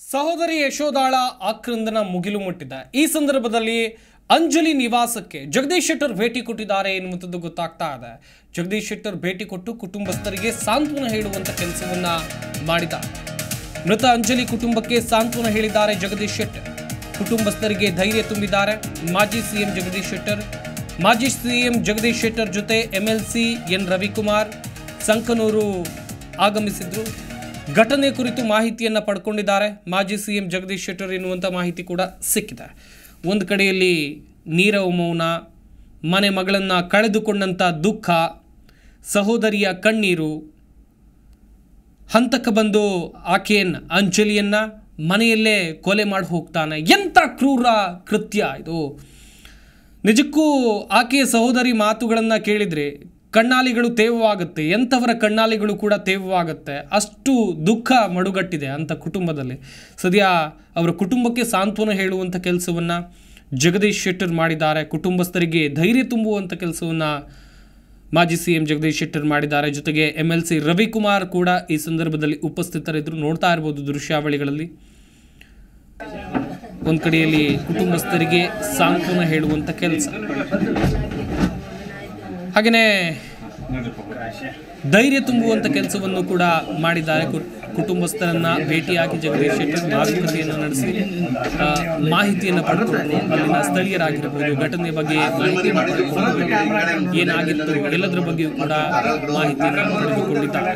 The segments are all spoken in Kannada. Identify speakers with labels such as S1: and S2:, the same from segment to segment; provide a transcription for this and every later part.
S1: ಸಹೋದರಿ ಯಶೋದಾಳ ಆಕ್ರಂದನ ಮುಗಿಲು ಮುಟ್ಟಿದೆ. ಈ ಸಂದರ್ಭದಲ್ಲಿ ಅಂಜಲಿ ನಿವಾಸಕ್ಕೆ ಜಗದೀಶ್ ಶೆಟ್ಟರ್ ಭೇಟಿ ಕೊಟ್ಟಿದ್ದಾರೆ ಎನ್ನುವಂಥದ್ದು ಗೊತ್ತಾಗ್ತಾ ಇದೆ. ಜಗದೀಶ್ ಶೆಟ್ಟರ್ ಭೇಟಿ ಕೊಟ್ಟು ಕುಟುಂಬಸ್ಥರಿಗೆ ಸಾಂತ್ವನ ಹೇಳುವಂತ ಕೆಲಸವನ್ನ ಮಾಡಿದ್ದಾರೆ. ಮೃತ ಅಂಜಲಿ ಕುಟುಂಬಕ್ಕೆ ಸಾಂತ್ವನ ಹೇಳಿದ್ದಾರೆ ಜಗದೀಶ್ ಶೆಟ್ಟರ್. ಕುಟುಂಬಸ್ಥರಿಗೆ ಧೈರ್ಯ ತುಂಬಿದ್ದಾರೆ. ಮಾಜಿ ಸಿಎಂ ಜಗದೀಶ್ ಶೆಟ್ಟರ್ ಜೊತೆ ಎಂಎಲ್ಸಿ ಎನ್ ರವಿಕುಮಾರ್ ಸಂಕನೂರು ಆಗಮಿಸಿದ್ರು. ಘಟನೆ ಕುರಿತು ಮಾಹಿತಿಯನ್ನು ಪಡ್ಕೊಂಡಿದ್ದಾರೆ. ಮಾಜಿ ಸಿಎಂ ಜಗದೀಶ್ ಶೆಟ್ಟರ್ ಎನ್ನುವಂಥ ಮಾಹಿತಿ ಕೂಡ ಸಿಕ್ಕಿದೆ. ಒಂದು ಕಡೆಯಲ್ಲಿ ನೀರವ ಮೌನ, ಮನೆ ಮಗಳನ್ನು ಕಳೆದುಕೊಂಡಂಥ ದುಃಖ, ಸಹೋದರಿಯ ಕಣ್ಣೀರು, ಹಂತಕ್ಕೆ ಬಂದು ಆಕೆಯನ್ನು ಅಂಜಲಿಯನ್ನು ಮನೆಯಲ್ಲೇ ಕೊಲೆ ಮಾಡಿ ಹೋಗ್ತಾನೆ. ಎಂಥ ಕ್ರೂರ ಕೃತ್ಯ ಇದು! ನಿಜಕ್ಕೂ ಆಕೆಯ ಸಹೋದರಿ ಮಾತುಗಳನ್ನು ಕೇಳಿದರೆ ಕಣ್ಣಾಲಿಗಳು ತೇವವಾಗುತ್ತೆ. ಎಂಥವರ ಕಣ್ಣಾಲಿಗಳು ಕೂಡ ತೇವವಾಗುತ್ತೆ. ಅಷ್ಟು ದುಃಖ ಮಡುಗಟ್ಟಿದೆ ಅಂಥ ಕುಟುಂಬದಲ್ಲಿ. ಸದ್ಯ ಅವರ ಕುಟುಂಬಕ್ಕೆ ಸಾಂತ್ವನ ಹೇಳುವಂಥ ಕೆಲಸವನ್ನು ಜಗದೀಶ್ ಶೆಟ್ಟರ್ ಮಾಡಿದ್ದಾರೆ. ಕುಟುಂಬಸ್ಥರಿಗೆ ಧೈರ್ಯ ತುಂಬುವಂಥ ಕೆಲಸವನ್ನು ಮಾಜಿ ಸಿಎಂ ಜಗದೀಶ್ ಶೆಟ್ಟರ್ ಮಾಡಿದ್ದಾರೆ. ಜೊತೆಗೆ ಎಂಎಲ್ಸಿ ರವಿಕುಮಾರ್ ಕೂಡ ಈ ಸಂದರ್ಭದಲ್ಲಿ ಉಪಸ್ಥಿತರಿದ್ದರು. ನೋಡ್ತಾ ಇರ್ಬೋದು ದೃಶ್ಯಾವಳಿಗಳಲ್ಲಿ. ಒಂದು ಕಡೆಯಲ್ಲಿ ಕುಟುಂಬಸ್ಥರಿಗೆ ಸಾಂತ್ವನ ಹೇಳುವಂಥ ಕೆಲಸ, ಹಾಗೆಯೇ ಧೈರ್ಯ ತುಂಬುವಂಥ ಕೆಲಸವನ್ನು ಕೂಡ ಮಾಡಿದ್ದಾರೆ. ಕುಟುಂಬಸ್ಥರನ್ನು ಭೇಟಿಯಾಗಿ ಜಗದೀಶ್ ಶೆಟ್ಟರ್ ಮಾತುಕತೆಯನ್ನು ನಡೆಸಿ ಮಾಹಿತಿಯನ್ನು ಪಡೆದುಕೊಂಡು ಅಲ್ಲಿನ ಸ್ಥಳೀಯರಾಗಿರ್ಬೋದು, ಘಟನೆ ಬಗ್ಗೆ ಮಾಹಿತಿ ಏನಾಗಿತ್ತು ಎಲ್ಲದರ ಬಗ್ಗೆಯೂ ಕೂಡ ಮಾಹಿತಿಯನ್ನು ಪಡೆದುಕೊಂಡಿದ್ದಾರೆ.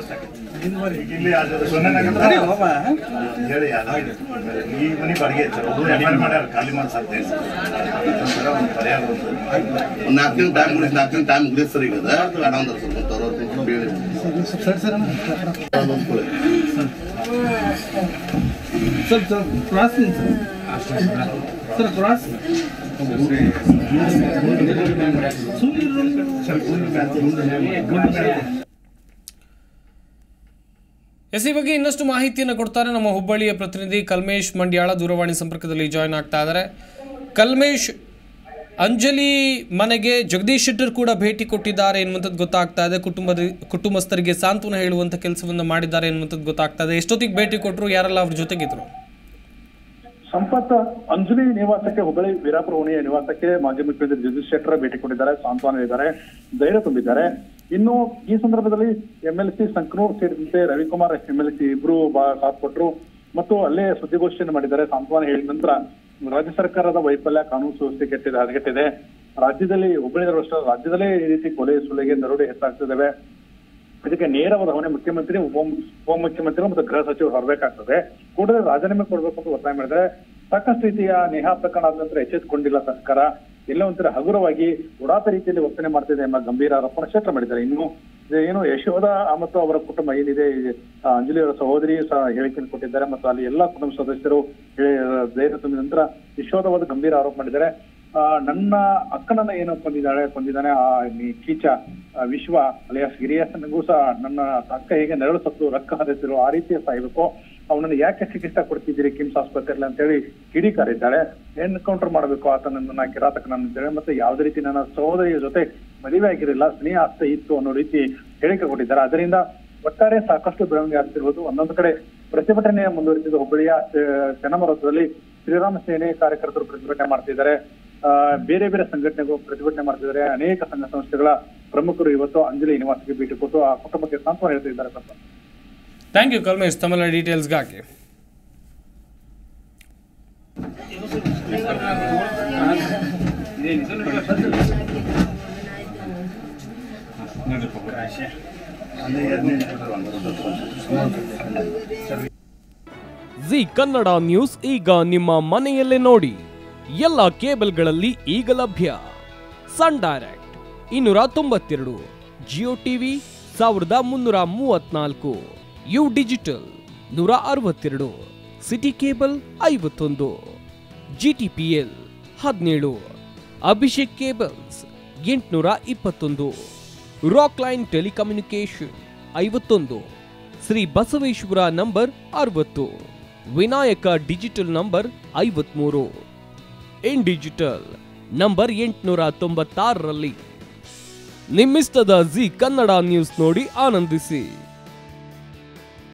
S1: ಈ ಬಗ್ಗೆ ಇನ್ನಷ್ಟು ಮಾಹಿತಿಯನ್ನು ಕೊಡ್ತಾರೆ ನಮ್ಮ ಹುಬ್ಬಳ್ಳಿಯ ಪ್ರತಿನಿಧಿ ಕಲ್ಮೇಶ್ ಮಂಡ್ಯಾಳ. ದೂರವಾಣಿ ಸಂಪರ್ಕದಲ್ಲಿ ಜಾಯ್ನ್ ಆಗ್ತಾ ಇದ್ದಾರೆ. ಕಲ್ಮೇಶ್, ಅಂಜಲಿ ಮನೆಗೆ ಜಗದೀಶ್ ಶೆಟ್ಟರ್ ಕೂಡ ಭೇಟಿ ಕೊಟ್ಟಿದ್ದಾರೆ ಎನ್ನುವಂಥದ್ದು ಗೊತ್ತಾಗ್ತಾ ಇದೆ. ಕುಟುಂಬಸ್ಥರಿಗೆ ಸಾಂತ್ವನ ಹೇಳುವಂಥ ಕೆಲಸವನ್ನು ಮಾಡಿದ್ದಾರೆ ಎನ್ನುವಂಥದ್ದು ಗೊತ್ತಾಗ್ತಾ ಇದೆ. ಎಷ್ಟೊತ್ತಿಗೆ ಭೇಟಿ ಕೊಟ್ಟರು, ಯಾರೆಲ್ಲ ಅವ್ರ ಜೊತೆಗಿದ್ರು?
S2: ಸಂಪತ್, ಅಂಜಲಿ ನಿವಾಸಕ್ಕೆ, ಹುಬ್ಬಳ್ಳಿ ವೀರಾಪುರ ಓಣಿಯ ನಿವಾಸಕ್ಕೆ ಮಾಜಿ ಮುಖ್ಯಮಂತ್ರಿ ಜಗದೀಶ್ ಶೆಟ್ಟರ್ ಭೇಟಿ ಕೊಟ್ಟಿದ್ದಾರೆ, ಸಾಂತ್ವನ ಹೇಳಿದ್ದಾರೆ, ಧೈರ್ಯ ತುಂಬಿದ್ದಾರೆ. ಇನ್ನು ಈ ಸಂದರ್ಭದಲ್ಲಿ ಎಂಎಲ್ಸಿ ಸಂಕನೂರ್ ಸೇರಿದಂತೆ ರವಿಕುಮಾರ್ ಎಂಎಲ್ಸಿ ಇಬ್ರು ಸಾಥ್ ಕೊಟ್ಟರು ಮತ್ತು ಅಲ್ಲೇ ಸುದ್ದಿಗೋಷ್ಠಿಯನ್ನು ಮಾಡಿದ್ದಾರೆ. ಸಾಂತ್ವನ ಹೇಳಿದ ನಂತರ ರಾಜ್ಯ ಸರ್ಕಾರದ ವೈಫಲ್ಯ, ಕಾನೂನು ಸುವ್ಯವಸ್ಥೆ ಹದಗೆಟ್ಟಿದೆ, ರಾಜ್ಯದಲ್ಲಿ ಹುಬ್ಬಳ್ಳಿ ರಾಜ್ಯದಲ್ಲೇ ಈ ರೀತಿ ಕೊಲೆ ಸುಲಿಗೆ ದರೋಡೆ ಹೆಚ್ಚಾಗ್ತಿದ್ದಾವೆ, ಇದಕ್ಕೆ ನೇರವಾದ ಹೊಣೆ ಮುಖ್ಯಮಂತ್ರಿ, ಉಪಮುಖ್ಯಮಂತ್ರಿ ಮತ್ತು ಗೃಹ ಸಚಿವರು ಹೊರಬೇಕಾಗ್ತದೆ, ಕೂಡಲೇ ರಾಜೀನಾಮೆ ಕೊಡಬೇಕು ಅಂತ ಒತ್ತಾಯ ಮಾಡಿದ್ದಾರೆ. ಸಾಕಷ್ಟು ರೀತಿಯ ನೇಹಾ ಪ್ರಕರಣ ಆದ ನಂತರ ಎಚ್ಚೆತ್ತುಕೊಂಡಿಲ್ಲ ಸರ್ಕಾರ, ಎಲ್ಲ ಒಂಥರ ಹಗುರವಾಗಿ ಉಡಾತ ರೀತಿಯಲ್ಲಿ ವರ್ತನೆ ಮಾಡ್ತಿದೆ ಎಂಬ ಗಂಭೀರ ಆರೋಪಣ ಶೆಟ್ಟರ್ ಮಾಡಿದ್ದಾರೆ. ಇನ್ನು ಏನು ಯಶೋಧ ಮತ್ತು ಅವರ ಕುಟುಂಬ ಏನಿದೆ, ಅಂಜಲಿ ಅವರ ಸಹೋದರಿ ಸಹ ಹೇಳಿಕೆಯನ್ನು ಕೊಟ್ಟಿದ್ದಾರೆ ಮತ್ತು ಅಲ್ಲಿ ಎಲ್ಲಾ ಕುಟುಂಬ ಸದಸ್ಯರು ಧೈರ್ಯ ತುಂಬಿದ ನಂತರ ಯಶೋಧವಾದ ಗಂಭೀರ ಆರೋಪ ಮಾಡಿದ್ದಾರೆ. ನನ್ನ ಅಕ್ಕನನ್ನ ಏನು ಕೊಂದಿದ್ದಾನೆ ಆ ಕೀಚ ವಿಶ್ವ ಅಲಿಯಾಸ್ ಗಿರಿಯಾಸನಿಗೂ ಸಹ ನನ್ನ ಅಕ್ಕ ಹೇಗೆ ನೆರಳು ಸತ್ತು ರೊಕ್ಕ ಹರಿಸಿರು ಆ ರೀತಿಯ ಸಾಯ್ಬೇಕು, ಅವನನ್ನು ಯಾಕೆ ಚಿಕಿತ್ಸೆ ಕೊಡ್ತಿದ್ದೀರಿ ಕಿಮ್ಸ್ ಆಸ್ಪತ್ರೆಯಲ್ಲಿ ಅಂತ ಹೇಳಿ ಕಿಡಿಕಾರಿದ್ದಾಳೆ. ಎನ್ಕೌಂಟರ್ ಮಾಡಬೇಕು ಆತನನ್ನ, ಕಿರಾತಕನನ್ನ ಅಂತೇಳಿ, ಮತ್ತೆ ಯಾವುದೇ ರೀತಿ ನನ್ನ ಸಹೋದರಿಯ ಜೊತೆ ಮದುವೆ ಆಗಿರಲಿಲ್ಲ, ಸ್ನೇಹ ಆಸ್ತಿ ಇತ್ತು ಅನ್ನೋ ರೀತಿ ಹೇಳಿಕೆ ಕೊಟ್ಟಿದ್ದಾರೆ. ಅದರಿಂದ ಒಟ್ಟಾರೆ ಸಾಕಷ್ಟು ಬೆಳವಣಿಗೆ ಆಗ್ತಿರ್ಬೋದು. ಒಂದೊಂದು ಕಡೆ ಪ್ರತಿಭಟನೆ ಮುಂದುವರಿಸಿದ ಹುಬ್ಬಳ್ಳಿಯ ಚೆನ್ನಮ್ಮ ವೃತ್ತದಲ್ಲಿ ಶ್ರೀರಾಮ ಸೇನೆ ಕಾರ್ಯಕರ್ತರು ಪ್ರತಿಭಟನೆ ಮಾಡ್ತಿದ್ದಾರೆ, ಬೇರೆ ಬೇರೆ ಸಂಘಟನೆಗಳು ಪ್ರತಿಭಟನೆ ಮಾಡ್ತಿದ್ದಾರೆ. ಅನೇಕ ಸಂಘ ಸಂಸ್ಥೆಗಳ ಪ್ರಮುಖರು ಇವತ್ತು ಅಂಜಲಿ ನಿವಾಸಕ್ಕೆ ಭೇಟಿ ಕೊಟ್ಟು ಆ ಕುಟುಂಬಕ್ಕೆ ಸಾಂತ್ವನ ಹೇಳ್ತಿದ್ದಾರೆ.
S1: ಥ್ಯಾಂಕ್ ಯು ಕಲ್ಮೇಶ್, ತಮ್ಮೆಲ್ಲ ಡೀಟೇಲ್ಸ್ಗಾಗಿ.
S3: ಜಿ ಕನ್ನಡ ನ್ಯೂಸ್ ಈಗ ನಿಮ್ಮ ಮನೆಯಲ್ಲೇ ನೋಡಿ. ಎಲ್ಲ ಕೇಬಲ್ಗಳಲ್ಲಿ ಈಗ ಲಭ್ಯ. Sun direct 292, Jio TV 1334, U digital 162, city cable 51, GTPL 17, Abhishek cables 821, rock line telecommunication 51, Shri Basaveshwara number 60, Vinayaka digital number 53, in digital number 896ರಲ್ಲಿ. ನಿಮ್ಮಿಸ್ತದ ಜಿ ಕನ್ನಡ ನ್ಯೂಸ್ ನೋಡಿ ಆನಂದಿಸಿ.